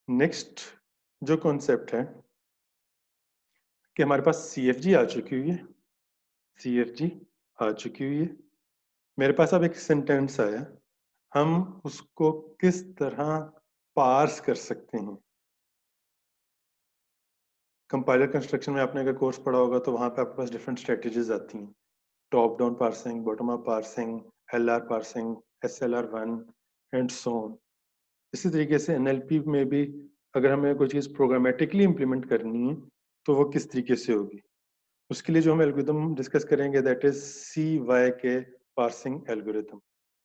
Next जो concept है कि हमारे पास CFG आ चुकी हुई है, CFG आ चुकी हुई है। मेरे पास अब एक सेंटेंस आया, हम उसको किस तरह पार्स कर सकते हैं। कंपाइलर कंस्ट्रक्शन में आपने अगर कोर्स पढ़ा होगा तो वहां पे आपके पास डिफरेंट स्ट्रेटजीज आती हैं, top down parsing, bottom up parsing, LR parsing, SLR1 and so on. इसी तरीके से NLP में भी अगर हमें कोई चीज़ प्रोग्रामेटिकली इम्प्लीमेंट करनी है तो वो किस तरीके से होगी। उसके लिए जो हम एल्गोरिथम डिस्कस करेंगे that is CYK parsing algorithm.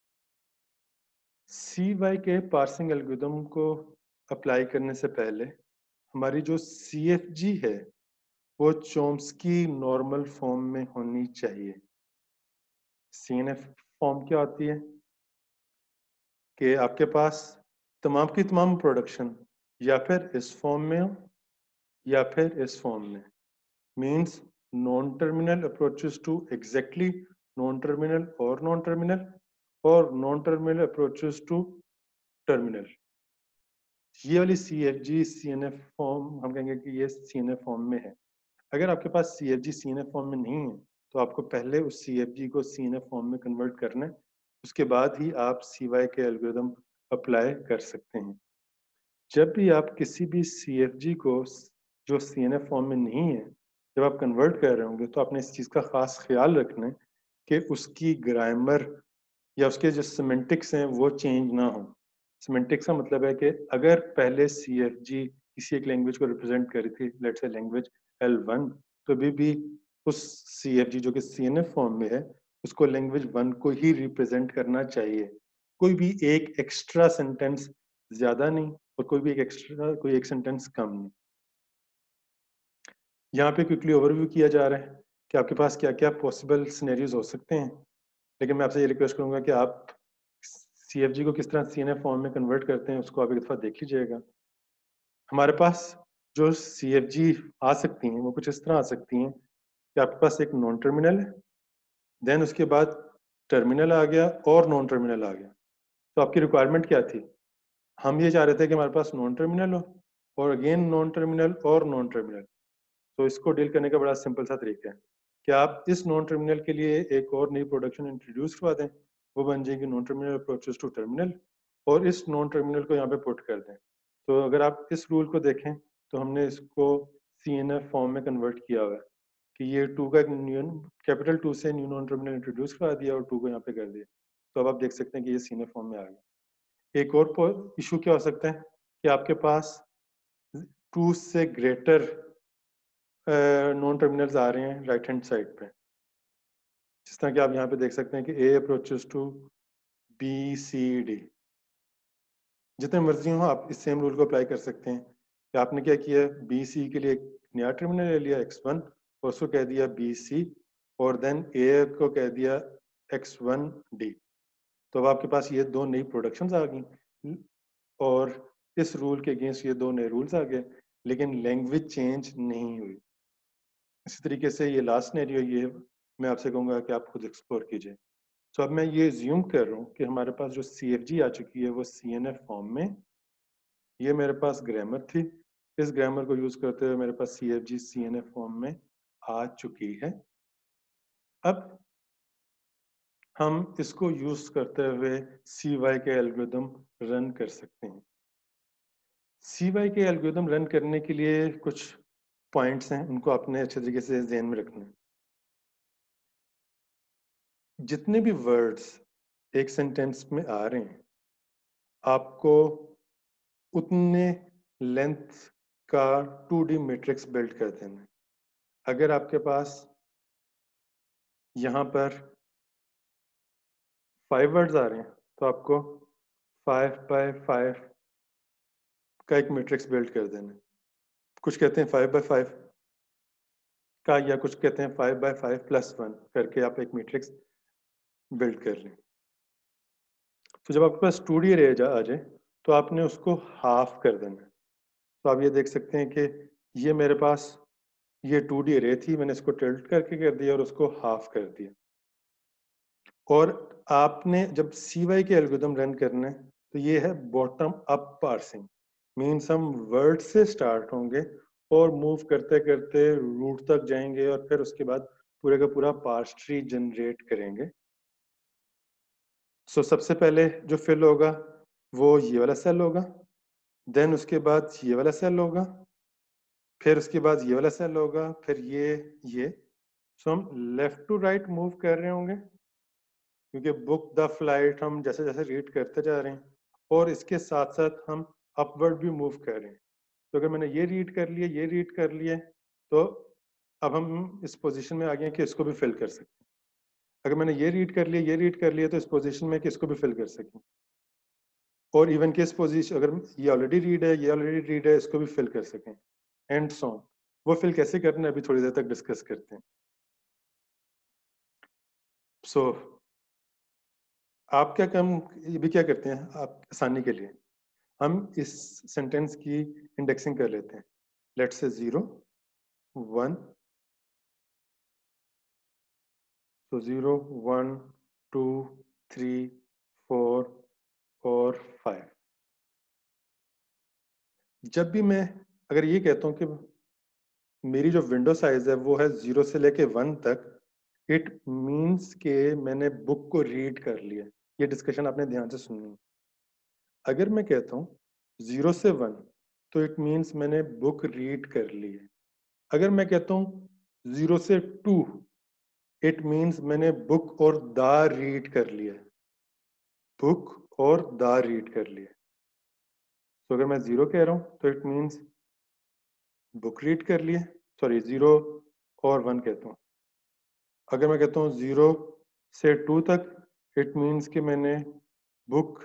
CYK parsing algorithm को अप्लाई करने से पहले हमारी जो CFG है वो चोम्स्की नॉर्मल फॉर्म में होनी चाहिए। CNF फॉर्म क्या होती है कि आपके पास तमाम की तमाम प्रोडक्शन या फिर इस फॉर्म में हो या फिर इस फॉर्म में, means non terminal approaches to exactly non terminal और नॉन टर्मिनल, और non terminal approaches to terminal. ये वाली CFG CNF फॉर्म हम कहेंगे कि ये CNF फॉर्म में है। अगर आपके पास CFG CNF फॉर्म में नहीं है तो आपको पहले उस CFG को CNF फॉर्म में कन्वर्ट करना है, उसके बाद ही आप CYK एल्गोरिथम अप्लाई कर सकते हैं। जब भी आप किसी भी CFG को जो CNF फॉर्म में नहीं है जब आप कन्वर्ट कर रहे होंगे तो आपने इस चीज़ का खास ख्याल रखना है कि उसकी ग्रामर या उसके जो सिमेंटिक्स हैं वो चेंज ना हो। सिमेंटिक्स का मतलब है कि अगर पहले CFG किसी एक लैंग्वेज को रिप्रेजेंट कर रही थी, लेट्स से लैंग्वेज L1, तो अभी भी उस CFG जो कि CNF फॉर्म में है उसको लैंग्वेज 1 को ही रिप्रेजेंट करना चाहिए। कोई भी एक एक्स्ट्रा सेंटेंस ज्यादा नहीं और कोई एक सेंटेंस कम नहीं। यहाँ पे क्विकली ओवरव्यू किया जा रहा है कि आपके पास क्या क्या पॉसिबल सिनेरियोज हो सकते हैं, लेकिन मैं आपसे ये रिक्वेस्ट करूंगा कि आप CFG को किस तरह CNF फॉर्म में कन्वर्ट करते हैं उसको आप एक दफा देख लीजिएगा। हमारे पास जो CFG आ सकती हैं वो कुछ इस तरह आ सकती हैं कि आपके पास एक नॉन टर्मिनल है, देन उसके बाद टर्मिनल आ गया और नॉन टर्मिनल आ गया। तो आपकी रिक्वायरमेंट क्या थी? हम ये चाह रहे थे कि हमारे पास नॉन टर्मिनल हो और अगेन नॉन टर्मिनल और नॉन टर्मिनल। तो इसको डील करने का बड़ा सिंपल सा तरीका है कि आप इस नॉन टर्मिनल के लिए एक और नई प्रोडक्शन इंट्रोड्यूस करवा दें, वो बन जाएगी non terminal approaches to terminal, और इस नॉन टर्मिनल को यहाँ पे पुट कर दें। तो अगर आप इस रूल को देखें तो हमने इसको CNF फॉर्म में कन्वर्ट किया हुआ है कि ये 2 का कैपिटल 2 से न्यू नॉन टर्मिनल इंट्रोड्यूस करा दिया और 2 को यहाँ पे कर दिया। तो अब आप देख सकते हैं कि ये CNF फॉर्म में आ गया। एक और इशू क्या हो सकता है कि आपके पास 2 से ग्रेटर नॉन टर्मिनल्स आ रहे हैं राइट हैंड साइड पे, जिस तरह कि आप यहाँ पे देख सकते हैं कि A अप्रोचेस टू BCD। जितने मर्जी हो आप इस सेम रूल को अप्लाई कर सकते हैं कि आपने क्या किया, BC के लिए एक नया टर्मिनल ले लिया X1 और उसको कह दिया BC, और देन A को कह दिया X1D। तो अब आपके पास ये दो नई प्रोडक्शंस आ गई और इस रूल के अगेंस्ट ये दो नए रूल्स आ गए, लेकिन लैंग्वेज चेंज नहीं हुई। इसी तरीके से ये लास्ट सिनेरियो ये मैं आपसे कहूँगा कि आप खुद एक्सप्लोर कीजिए। तो अब मैं ये ज्यूम कर रहा हूँ कि हमारे पास जो CFG आ चुकी है वो CNF फॉर्म में, ये मेरे पास ग्रामर थी, इस ग्रामर को यूज करते हुए मेरे पास CFG CNF फॉर्म में आ चुकी है। अब हम इसको यूज करते हुए CYK एल्गोरिथम रन कर सकते हैं। CYK एल्गोरिथम रन करने के लिए कुछ पॉइंट्स हैं, उनको आपने अच्छे तरीके से ध्यान में रखना है। जितने भी वर्ड्स एक सेंटेंस में आ रहे हैं आपको उतने लेंथ का 2D मैट्रिक्स बिल्ड कर देना है। अगर आपके पास यहाँ पर 5 वर्ड्स आ रहे हैं तो आपको 5x5 का एक मैट्रिक्स बिल्ड कर देना है। कुछ कहते हैं 5x5 का, या कुछ कहते हैं 5x5 + 1 करके आप एक मैट्रिक्स बिल्ड कर लें। तो जब आपके पास 2D अरे आ जाए तो आपने उसको हाफ कर देना है। तो आप ये देख सकते हैं कि ये मेरे पास ये 2D अरे थी, मैंने इसको टिल्ट करके कर दिया और उसको हाफ कर दिया। और आपने जब CYK एल्गोरिथम रन करना है तो ये है बॉटम अप पार्सिंग, मीन्स हम वर्ड से स्टार्ट होंगे और मूव करते करते रूट तक जाएंगे और फिर उसके बाद पूरे का पूरा पार्स ट्री जनरेट करेंगे। सो सबसे पहले जो फिल होगा वो ये वाला सेल होगा, देन उसके बाद ये वाला सेल होगा, फिर उसके बाद ये वाला सेल होगा, फिर ये। सो हम लेफ्ट टू राइट मूव कर रहे होंगे क्योंकि बुक द फ्लाइट हम जैसे जैसे रीड करते जा रहे हैं, और इसके साथ साथ हम अपवर्ड भी मूव कर रहे हैं। तो अगर मैंने ये रीड कर लिया, ये रीड कर लिए, तो अब हम इस पोजीशन में आ गए कि इसको भी फिल कर सकते हैं। अगर मैंने ये रीड कर लिया, ये रीड कर लिया, तो इस पोजीशन में कि इसको भी फिल कर सकें। और इवन कि इस पोजीशन अगर ये ऑलरेडी रीड है, ये ऑलरेडी रीड है, इसको भी फिल कर सकें, एंड सो ऑन। वो फिल कैसे करना है अभी थोड़ी देर तक डिस्कस करते हैं। सो आप क्या काम ये भी क्या करते हैं आप आसानी के लिए, हम इस सेंटेंस की इंडेक्सिंग कर लेते हैं। लेट्स से 0 1, तो 0 1 2 3 4 और 5। जब भी मैं अगर ये कहता हूँ कि मेरी जो विंडो साइज है वो है 0 से लेके 1 तक, इट मीन्स के मैंने बुक को रीड कर लिया। ये डिस्कशन आपने ध्यान से सुननी है। अगर मैं कहता हूँ 0 से 1, तो इट मीन्स मैंने बुक रीड कर ली है। अगर मैं कहता हूँ 0 से 2, इट मीन्स मैंने बुक और द रीड कर लिया है। बुक और द रीड कर लिया। तो अगर मैं 0 कह रहा हूँ तो इट मीन्स बुक रीड कर लिए, सॉरी 0 और 1 कहता हूँ। अगर मैं कहता हूँ 0 से 2 तक, इट मीन्स कि मैंने बुक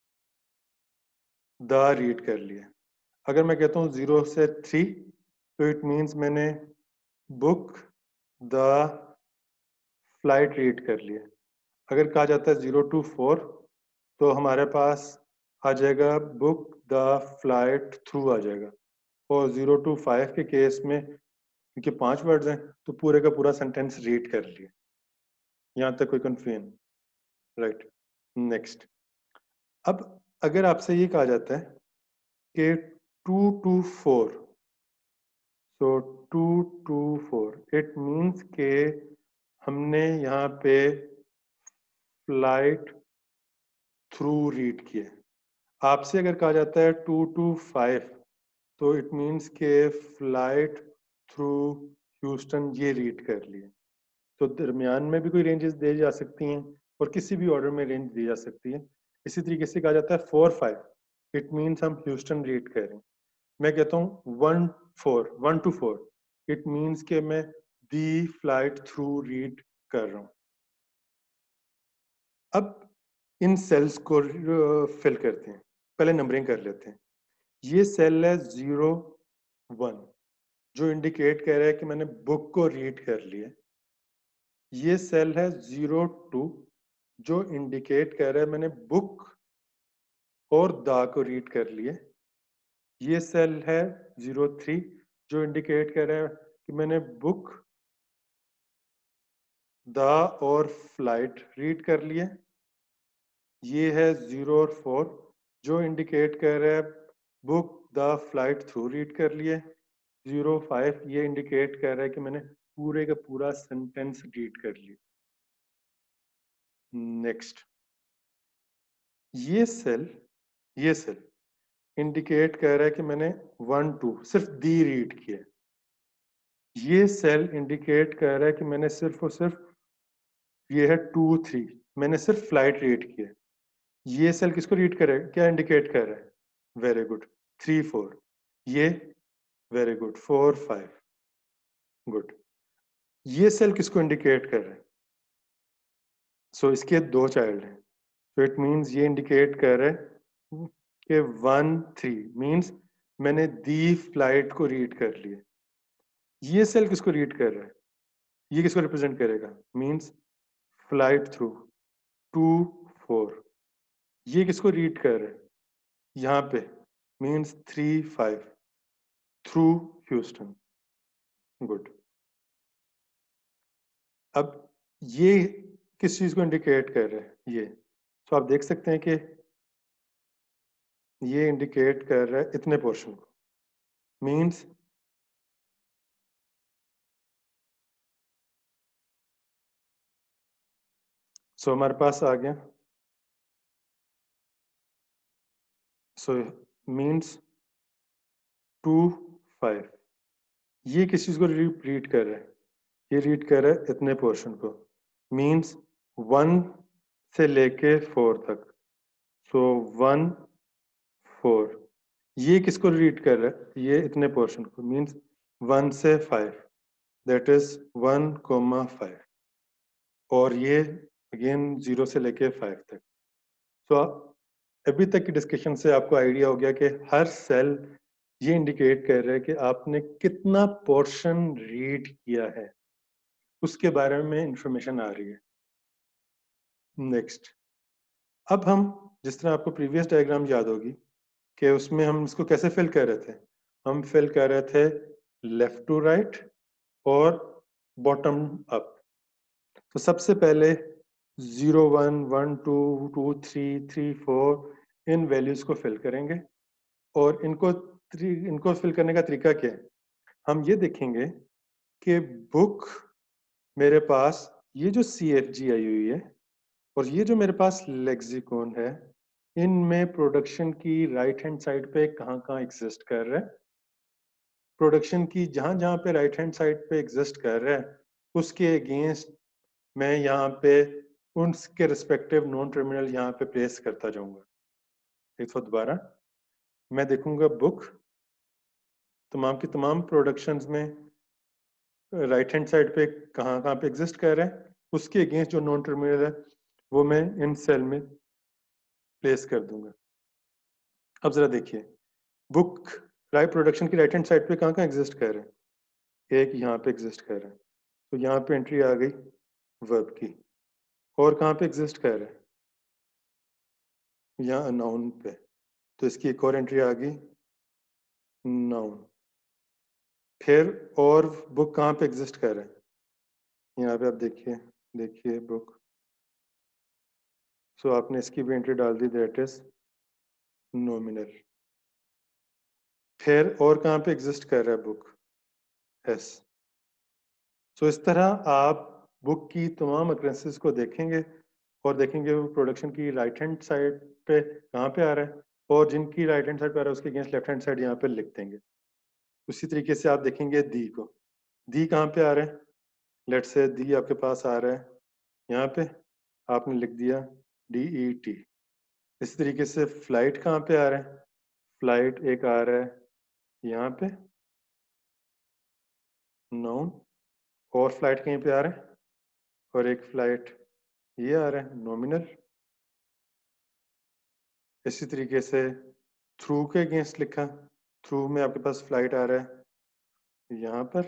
द रीड कर लिया। अगर मैं कहता हूँ 0 से 3, तो इट मीन्स मैंने बुक द फ्लाइट रीड कर लिया। अगर कहा जाता है 0 to 4, तो हमारे पास आ जाएगा बुक द फ्लाइट थ्रू आ जाएगा। और 0 to 5 के केस में क्योंकि 5 वर्ड्स हैं, तो पूरे का पूरा सेंटेंस रीड कर लिए। यहाँ तक कोई कंफ्यूजन? राइट। नेक्स्ट, अब अगर आपसे ये कहा जाता है कि 2 to 4, so 2 to 4, it means के हमने यहाँ पे फ्लाइट थ्रू रीड किया। आपसे अगर कहा जाता है 2 to 5, तो इट मीन्स के फ्लाइट थ्रू ह्यूस्टन ये रीड कर लिए। तो दरमियान में भी कोई रेंजेस दी जा सकती हैं और किसी भी ऑर्डर में रेंज दी जा सकती है। इसी तरीके से कहा जाता है 4 5, इट मीन्स हम ह्यूस्टन रीड कर रहे हैं। मैं कहता हूँ 1 to 4, इट मीन्स के मैं दी फ्लाइट थ्रू रीड कर रहा हूँ। अब इन सेल्स को फिल करते हैं। पहले नंबरिंग कर लेते हैं। ये सेल है 0 1, जो इंडिकेट कर रहा है कि मैंने बुक को रीड कर लिया। ये सेल है 0 2, जो इंडिकेट कर रहा है मैंने बुक और द को रीड कर लिए। ये सेल है 0 3, जो इंडिकेट कर रहा है कि मैंने बुक द और फ्लाइट रीड कर लिए। ये है 0 और 4, जो इंडिकेट कर रहा है book the flight through read कर लिए। 0 5 ये इंडिकेट कर रहा है कि मैंने पूरे का पूरा सेंटेंस रीड कर लिया। नेक्स्ट, ये सेल इंडिकेट कर रहा है कि मैंने 1 2 सिर्फ दी रीड किया। ये सेल इंडिकेट कर रहा है कि मैंने सिर्फ और सिर्फ ये है 2 3, मैंने सिर्फ फ्लाइट रीड किया। ये सेल किसको रीड करे, क्या इंडिकेट कर रहा है? Very good, 3 4। ये वेरी गुड, 4 5। गुड। ये सेल किसको इंडिकेट कर रहा है? सो इसके दो चाइल्ड हैं, तो इट मींस ये इंडिकेट कर रहा है कि 1 3 मींस मैंने दी फ्लाइट को रीड कर लिया। ये सेल किसको रीड कर रहा है? ये किसको रिप्रेजेंट करेगा? Means flight through 2 4। ये किसको रीड कर रहा है? यहाँ पे मींस 3 5 थ्रू ह्यूस्टन। गुड। अब ये किस चीज को इंडिकेट कर रहा है? ये तो आप देख सकते हैं कि ये इंडिकेट कर रहा है इतने पोर्शन को, मींस सो हमारे पास आ गया, सो मींस 2 5, ये किस चीज को रीड कर रहा है, ये रीड कर रहा है इतने पोर्शन को, मींस 1 से लेके 4 तक, सो 1 4, ये किसको रीड कर रहा है, ये इतने पोर्शन को, मींस 1 से 5, दैट इज 1,5, और ये अगेन 0 से लेके 5 तक। सो अभी तक की डिस्कशन से आपको आइडिया हो गया कि हर सेल ये इंडिकेट कर रहा है कि आपने कितना पोर्शन रीड किया है, उसके बारे में इंफॉर्मेशन आ रही है। नेक्स्ट, अब हम, जिस तरह आपको प्रीवियस डायग्राम याद होगी कि उसमें हम इसको कैसे फिल कर रहे थे, हम फिल कर रहे थे लेफ्ट टू राइट और बॉटम अप। तो सबसे पहले 0 1 1 2 2 3 3 4 इन वैल्यूज को फिल करेंगे, और इनको फिल करने का तरीका क्या है, हम ये देखेंगे कि बुक मेरे पास ये जो CFG आई हुई है और ये जो मेरे पास लेक्सिकॉन है, इनमें प्रोडक्शन की राइट हैंड साइड पे कहाँ कहाँ एग्जिस्ट कर रहा है, प्रोडक्शन की जहां जहां पे राइट हैंड साइड पे एग्जिस्ट कर रहा है उसके अगेंस्ट मैं यहाँ पे उनके रिस्पेक्टिव नॉन टर्मिनल यहाँ पे प्लेस करता जाऊंगा। एक तो दोबारा मैं देखूंगा बुक तमाम की तमाम प्रोडक्शंस में राइट हैंड साइड पे कहाँ कहाँ पे एग्जिस्ट कर रहा है, उसके अगेंस्ट जो नॉन टर्मिनल है वो मैं इन सेल में प्लेस कर दूंगा। अब जरा देखिए, बुक राइट प्रोडक्शन की राइट हैंड साइड पे कहाँ कहाँ एग्जिस्ट कर रहे हैं, एक यहाँ पे एग्जिस्ट कर रहा है, तो यहाँ पे एंट्री आ गई वर्ब की, और कहाँ पे एग्जिस्ट कर रहा है, यहाँ नाउन पे, तो इसकी एक और एंट्री आ गई नाउन। फिर और बुक कहाँ पे एग्जिस्ट कर रहा है, यहाँ पे आप देखिए, देखिए बुक, सो आपने इसकी भी एंट्री डाल दी, दैट इज नॉमिनल। फिर और कहाँ पे एग्जिस्ट कर रहा है बुक, एस। सो इस तरह आप बुक की तमाम अक्रेंसेस को देखेंगे और देखेंगे वो प्रोडक्शन की राइट हैंड साइड पे कहाँ पे आ रहा है, और जिनकी राइट हैंड साइड पे आ रहा है उसके अगेंस्ट लेफ्ट हैंड साइड यहाँ पे लिख देंगे। उसी तरीके से आप देखेंगे दी को, दी कहाँ पे आ रहा है, लेट्स से दी आपके पास आ रहा है यहाँ पे, आपने लिख दिया DET। इसी तरीके से फ्लाइट कहाँ पे आ रहा है, फ्लाइट एक आ रहा है यहाँ पे नाउन, और फ्लाइट कहीं पे आ रहा है, और एक फ्लाइट ये आ रहा है नॉमिनल। इसी तरीके से थ्रू के अगेंस्ट लिखा, थ्रू में आपके पास फ्लाइट आ रहा है यहाँ पर,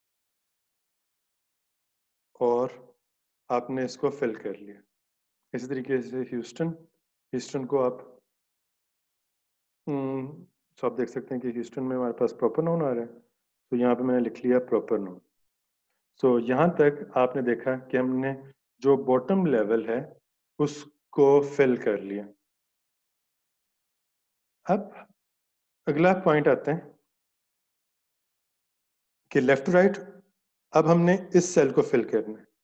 और आपने इसको फिल कर लिया। इसी तरीके से ह्यूस्टन, ह्यूस्टन को आप तो आप देख सकते हैं कि ह्यूस्टन में हमारे पास प्रॉपर नाउन आ रहा है, तो यहाँ पे मैंने लिख लिया प्रॉपर नाउन। तो यहाँ तक आपने देखा कि हमने जो बॉटम लेवल है उसको फिल कर लिया। अब अगला पॉइंट आते हैं कि लेफ्ट टू राइट, अब हमने इस सेल को फिल करना है।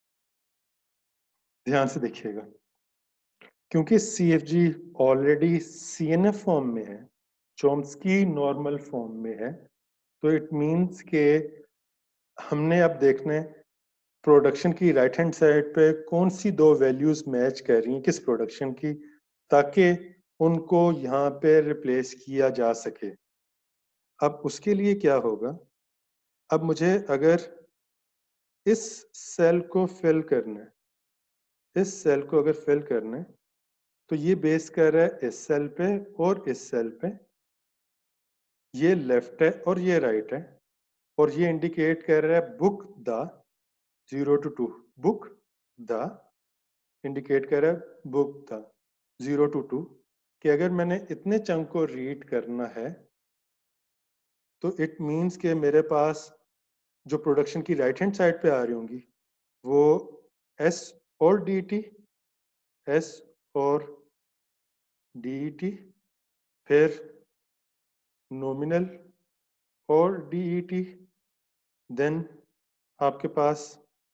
ध्यान से देखिएगा, क्योंकि CFG ऑलरेडी CNF फॉर्म में है, चॉम्स्की नॉर्मल फॉर्म में है, तो इट मींस के हमने अब देखना है प्रोडक्शन की राइट हैंड साइड पे कौन सी दो वैल्यूज मैच कर रही हैं किस प्रोडक्शन की, ताकि उनको यहाँ पे रिप्लेस किया जा सके। अब उसके लिए क्या होगा, अब मुझे अगर इस सेल को फिल करना है, इस सेल को अगर फिल करना है तो ये बेस कर रहा है इस सेल पे और इस सेल पे, ये लेफ्ट है और ये राइट है, और ये इंडिकेट कर रहा है book the 0 to 2, book the indicate कर रहा है बुक द 0 to 2, कि अगर मैंने इतने चंक को रीड करना है तो इट मींस के मेरे पास जो प्रोडक्शन की राइट हैंड साइड पे आ रही होंगी वो एस और DET, एस और DET, फिर नॉमिनल और DET, देन आपके पास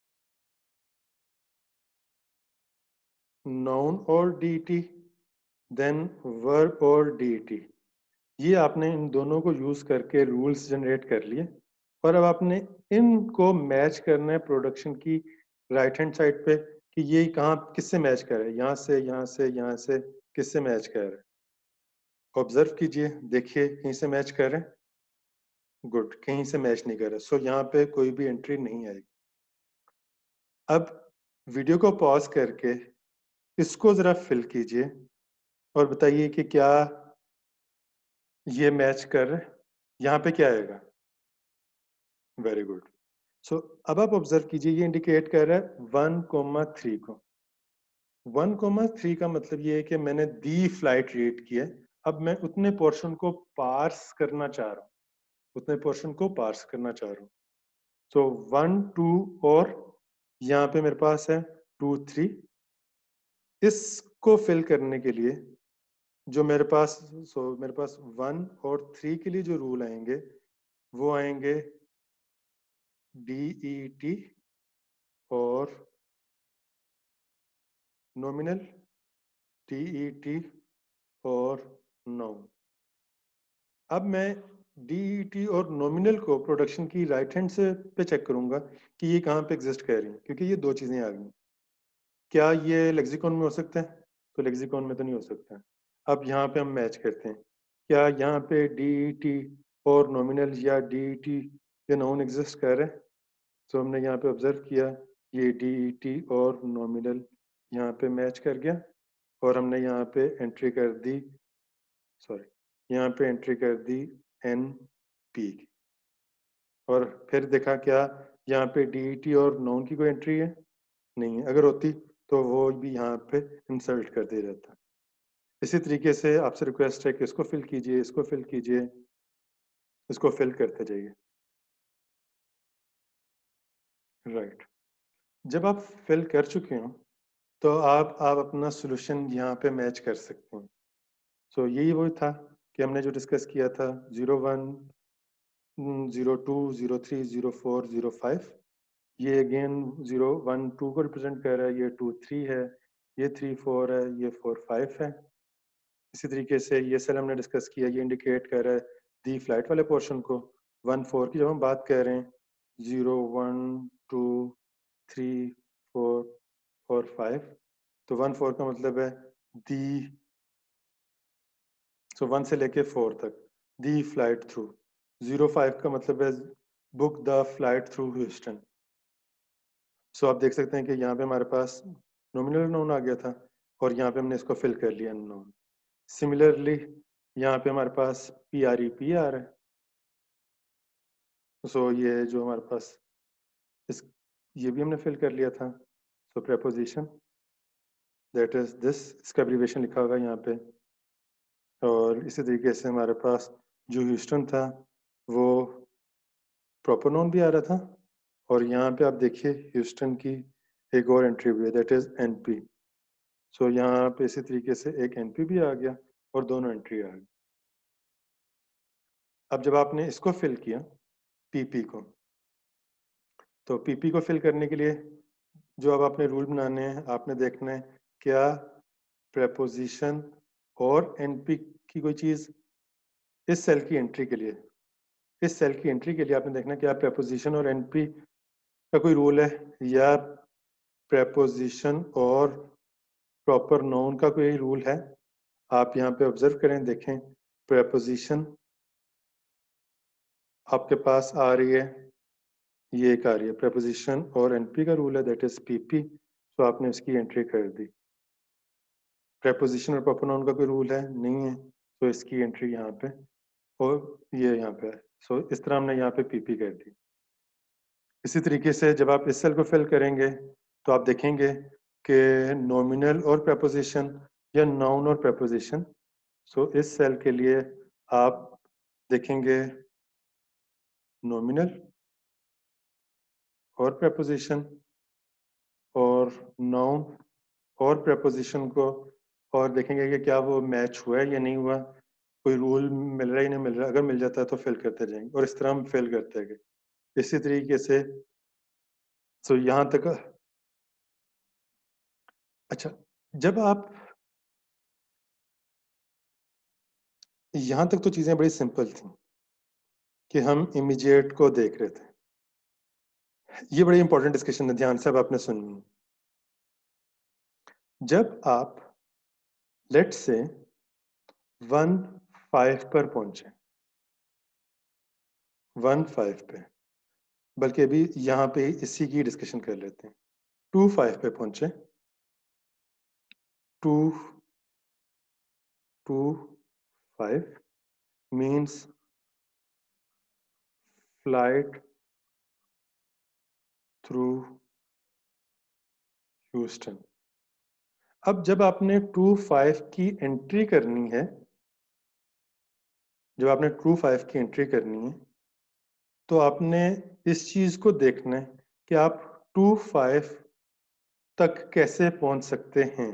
नाउन और DET, देन वर्ब और DET। ये आपने इन दोनों को यूज करके रूल्स जनरेट कर लिए और अब आपने इनको मैच करना है प्रोडक्शन की राइट हैंड साइड पे कि ये कहाँ किससे मैच कर रहा है, यहाँ से यहाँ से यहाँ से किससे मैच कर रहा है। ऑब्जर्व कीजिए, देखिए कहीं से मैच कर रहे हैं, गुड, कहीं से मैच नहीं कर रहा, सो यहाँ पे कोई भी एंट्री नहीं आएगी। अब वीडियो को पॉज करके इसको जरा फिल कीजिए और बताइए कि क्या ये मैच कर रहे हैं, यहाँ पे क्या आएगा। Very good. सो अब आप ऑब्जर्व कीजिए, ये इंडिकेट कर रहा है 1,3 को। 1,3 का मतलब ये है कि मैंने दी फ्लाइट रीड की है, अब मैं उतने पोर्शन को पार्स करना चाह रहा हूँ, उतने पोर्शन को पार्स करना चाह रहा हूँ। सो 1, 2 और यहाँ पे मेरे पास है 2, 3। इसको फिल करने के लिए जो मेरे पास, मेरे पास 1 और 3 के लिए जो रूल आएंगे वो आएंगे DET और नॉमिनल, DET और नाउन। अब मैं DET और नॉमिनल को प्रोडक्शन की राइट हैंड से पे चेक करूंगा कि ये कहाँ पे एग्जिस्ट कर रही हैं, क्योंकि ये दो चीजें आ गई। क्या ये लेक्सिकॉन में हो सकता है? तो लेक्सिकॉन में तो नहीं हो सकता है। अब यहाँ पे हम मैच करते हैं, क्या यहाँ पे DET और नॉमिनल या DET या नाउन एग्जिस्ट कर रहे हैं? तो हमने यहाँ पे ऑब्जर्व किया, ये DET और नॉमिनल यहाँ पे मैच कर गया और हमने यहाँ पे एंट्री कर दी, सॉरी यहाँ पे एंट्री कर दी NP की, और फिर देखा क्या यहाँ पे DET और नाउन की कोई एंट्री है? नहीं है। अगर होती तो वो भी यहाँ पे इंसल्ट कर दे जाता। इसी तरीके से आपसे रिक्वेस्ट है कि इसको फिल कीजिए, इसको फिल कीजिए, इसको फिल करते जाइए। राइट। जब आप फिल कर चुके हो तो आप अपना सोल्यूशन यहाँ पे मैच कर सकते हैं। सो यही वो था कि हमने जो डिस्कस किया था 01, 02, 03, 04, 05। ये अगेन 0, 1, 2 को रिप्रेजेंट कर रहा है, ये 2, 3 है, ये 3, 4 है, ये 4, 5 है। इसी तरीके से ये सेल हमने डिस्कस किया, ये इंडिकेट कर रहा है दी फ्लाइट वाले पोर्शन को। 1, 4 की जब हम बात कर रहे हैं 0, 1, 2, 3, 4 और 5, तो 1, 4 का मतलब है दी, सो 1 से लेके 4 तक दी फ्लाइट थ्रू। 05 का मतलब है book the flight through Houston. So आप देख सकते हैं कि यहाँ पे हमारे पास नॉमिनल नाउन आ गया था और यहाँ पे हमने इसको फिल कर लिया नाउन। सिमिलरली यहाँ पे हमारे पास PREP आ रहा है। सो ये जो हमारे पास इस, ये भी हमने फिल कर लिया था। So preposition, that is this, इसका एब्रीविएशन लिखा होगा यहाँ पे। और इसी तरीके से हमारे पास जो ह्यूस्टन था वो प्रॉपर नाउन भी आ रहा था, और यहाँ पे आप देखिए ह्यूस्टन की एक और एंट्री भी है, दैट इज NP। सो यहाँ पे इसी तरीके से एक NP भी आ गया और दोनों एंट्री आ गई। अब जब आपने इसको फिल किया PP को, तो PP को फिल करने के लिए जो अब आपने रूल बनाने हैं, आपने देखना है क्या प्रेपोजिशन और NP की कोई चीज इस सेल की एंट्री के लिए, इस सेल की एंट्री के लिए आपने देखना है क्या प्रेपोजिशन और NP का कोई रूल है, या प्रेपोजिशन और प्रॉपर नाउन का कोई रूल है। आप यहाँ पे ऑब्जर्व करें, देखें प्रेपोजिशन आपके पास आ रही है, ये एक आ रही है प्रेपोजिशन और NP का रूल है, दैट इज PP। तो आपने इसकी एंट्री कर दी। प्रेपोजिशन और प्रॉपर नाउन का कोई रूल है नहीं है, तो इसकी एंट्री यहाँ पे और ये यहाँ पे है। सो इस तरह हमने यहाँ पे PP कर दी। इसी तरीके से जब आप इस सेल को फिल करेंगे तो आप देखेंगे कि नॉमिनल और प्रेपोजिशन या नाउन और प्रेपोजिशन, सो इस सेल के लिए आप देखेंगे नॉमिनल और प्रेपोजिशन और नाउन और प्रेपोजिशन को, और देखेंगे कि क्या वो मैच हुआ है या नहीं हुआ, कोई रूल मिल रहा है नहीं मिल रहा, अगर मिल जाता है तो फिल करते जाएंगे और इस तरह हम फिल करते गए। इसी तरीके से सो यहाँ तक। अच्छा, जब आप यहाँ तक तो चीज़ें बड़ी सिंपल थी कि हम इमीडिएट को देख रहे थे। ये बड़ी इंपॉर्टेंट डिस्कशन है, ध्यान से अब आपने सुननी है। जब आप लेट्स से 1.5 पर पहुंचे, 1.5 पे, बल्कि अभी यहाँ पे इसी की डिस्कशन कर लेते हैं। 2.5 पे पहुंचे, 2.5 मीन्स फ्लाइट थ्रू ह्यूस्टन। अब जब आपने 2.5 की एंट्री करनी है, जब आपने 2.5 की एंट्री करनी है, तो आपने इस चीज को देखना है कि आप 2.5 तक कैसे पहुंच सकते हैं।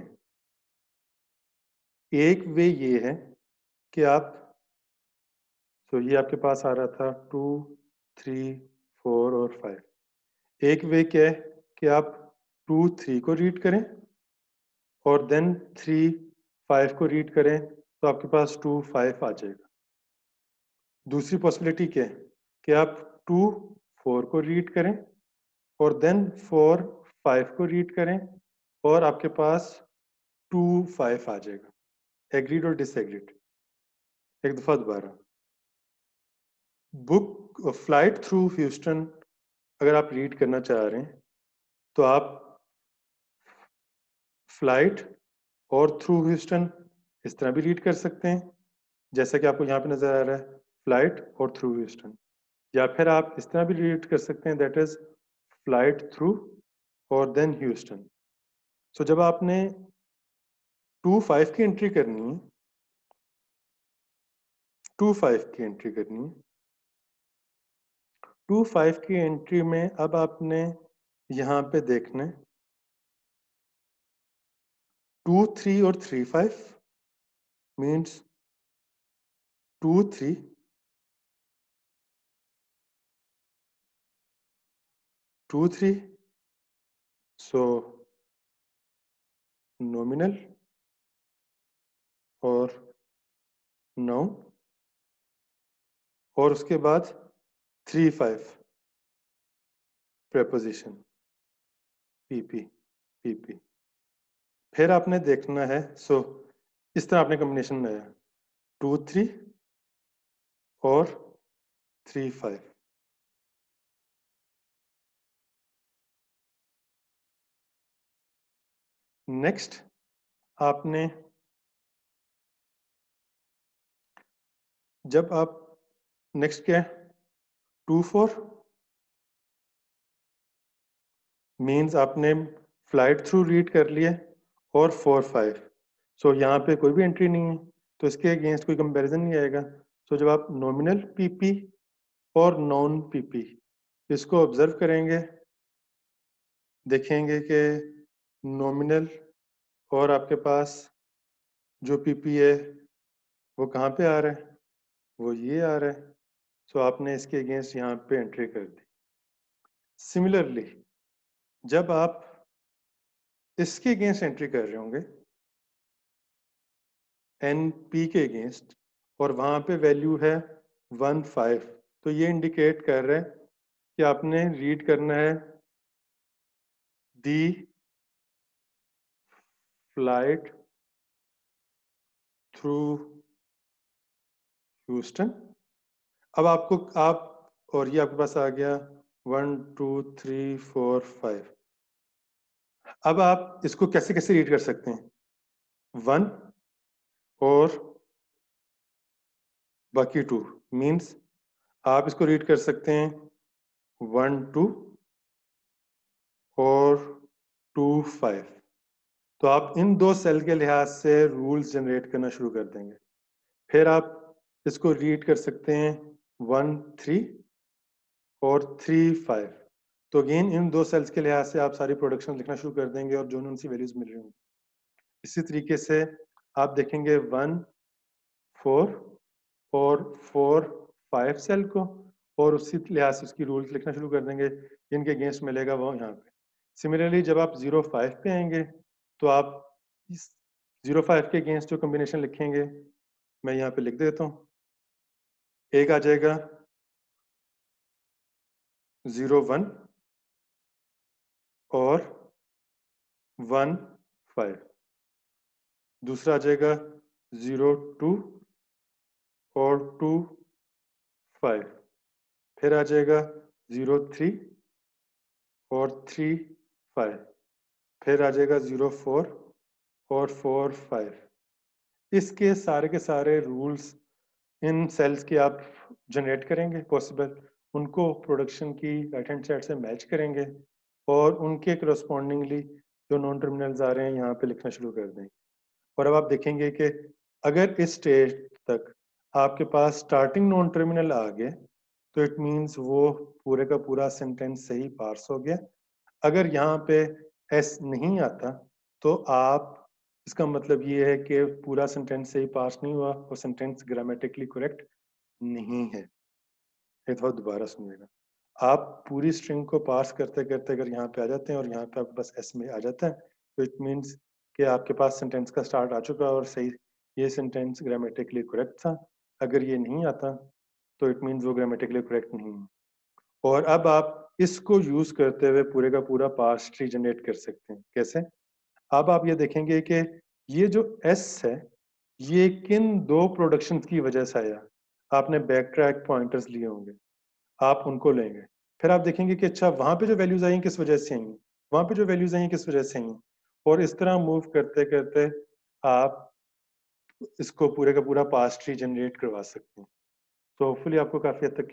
एक वे ये है कि आप, तो ये आपके पास आ रहा था 2, 3, 4 और 5। एक वे क्या है कि आप 2, 3 को रीड करें और देन 3, 5 को रीड करें, तो आपके पास 2, 5 आ जाएगा। दूसरी पॉसिबिलिटी क्या है कि आप 2, 4 को रीड करें और देन 4, 5 को रीड करें और आपके पास 2, 5 आ जाएगा। एग्रीड और डिसएग्रीड? एक दफा दोबारा, बुक फ्लाइट थ्रू ह्यूस्टन अगर आप रीड करना चाह रहे हैं तो आप फ्लाइट और थ्रू ह्यूस्टन इस तरह भी रीड कर सकते हैं, जैसा कि आपको यहाँ पे नजर आ रहा है, फ्लाइट और थ्रू ह्यूस्टन। या फिर आप इस तरह भी रीड कर सकते हैं, दैट इज फ्लाइट थ्रू और देन ह्यूस्टन। सो जब आपने 2.5 की एंट्री करनी है, 2.5 की एंट्री करनी है, 2.5 की एंट्री में अब आपने यहाँ पे देखना है 2, 3 और 3, 5 मीन्स 2, 3, 2, 3, सो नॉमिनल और नाउन, और उसके बाद 3, 5 प्रेपोजिशन, पीपी, पीपी। फिर आपने देखना है, सो इस तरह आपने कॉम्बिनेशन बनाया 2, 3 और 3, 5। नेक्स्ट आपने, जब आप नेक्स्ट क्या है 2, 4 मीन्स आपने फ्लाइट थ्रू रीड कर लिया और 4, 5। सो यहाँ पे कोई भी एंट्री नहीं है तो इसके अगेंस्ट कोई कंपैरिजन नहीं आएगा। सो जब आप नॉमिनल पीपी और नॉन पीपी इसको ऑब्जर्व करेंगे, देखेंगे कि नॉमिनल और आपके पास जो पीपी है वो कहाँ पे आ रहा है, वो ये आ रहा है। सो आपने इसके अगेंस्ट यहाँ पे एंट्री कर दी। सिमिलरली जब आप इसके अगेंस्ट एंट्री कर रहे होंगे एन पी के अगेंस्ट और वहां पे वैल्यू है 1, 5, तो ये इंडिकेट कर रहा है कि आपने रीड करना है दी फ्लाइट थ्रू ह्यूस्टन। अब आपको आप, और ये आपके पास आ गया 1, 2, 3, 4, 5। अब आप इसको कैसे कैसे रीड कर सकते हैं, 1 और बाकी 2 मीन्स आप इसको रीड कर सकते हैं 1, 2 और 2, 5। तो आप इन दो सेल के लिहाज से रूल्स जनरेट करना शुरू कर देंगे। फिर आप इसको रीड कर सकते हैं 1, 3 और 3, 5। तो अगेन इन दो सेल्स के लिहाज से आप सारी प्रोडक्शन लिखना शुरू कर देंगे और जो उनसी वैल्यूज मिल रही होंगी। इसी तरीके से आप देखेंगे 1, 4 और 4 5 सेल को, और उसी लिहाज से उसकी रूल्स लिखना शुरू कर देंगे, जिनके अगेंस्ट मिलेगा वो यहाँ पे। सिमिलरली जब आप 0 5 पे आएंगे तो आप इस 0 5 के अगेंस्ट जो कॉम्बिनेशन लिखेंगे मैं यहाँ पे लिख देता हूँ। एक आ जाएगा 0 1 और 1 5। दूसरा आ जाएगा 0 2 और 2 5। फिर आ जाएगा 0 3 और 3 5। फिर आ जाएगा 0 4 और 4 5। इसके सारे के सारे रूल्स इन सेल्स के आप जनरेट करेंगे पॉसिबल, उनको प्रोडक्शन की राइट हैंड साइड से मैच करेंगे और उनके करस्पॉन्डिंगली जो नॉन टर्मिनल्स आ रहे हैं यहाँ पे लिखना शुरू कर देंगे। और अब आप देखेंगे कि अगर इस स्टेज तक आपके पास स्टार्टिंग नॉन टर्मिनल आ गए तो इट मीन्स वो पूरे का पूरा सेंटेंस सही पार्स हो गया। अगर यहाँ पे एस नहीं आता तो आप, इसका मतलब ये है कि पूरा सेंटेंस सही पार्स नहीं हुआ और सेंटेंस ग्रामेटिकली करेक्ट नहीं है। एक बार दोबारा सुनिएगा, आप पूरी स्ट्रिंग को पार्स करते करते अगर यहाँ पे आ जाते हैं और यहाँ पे आपके पास एस में आ जाता है तो इट मीन्स कि आपके पास सेंटेंस का स्टार्ट आ चुका है और सही ये सेंटेंस ग्रामेटिकली करेक्ट था। अगर ये नहीं आता तो इट मीन्स वो ग्रामेटिकली करेक्ट नहीं है। और अब आप इसको यूज करते हुए पूरे का पूरा पार्स ट्री जनरेट कर सकते हैं। कैसे? अब आप ये देखेंगे कि ये जो एस है ये किन दो प्रोडक्शन की वजह से आया। आपने बैक ट्रैक पॉइंटर्स लिए होंगे, आप उनको लेंगे, फिर आप देखेंगे कि अच्छा वहां पे जो वैल्यूज आई किस वजह से आई, वहां पे जो वैल्यूज आई किस वजह से आई, और इस तरह मूव करते करते आप इसको पूरे का पूरा पास ट्री जनरेट करवा सकते हैं। तो होपफुली आपको काफी हद तक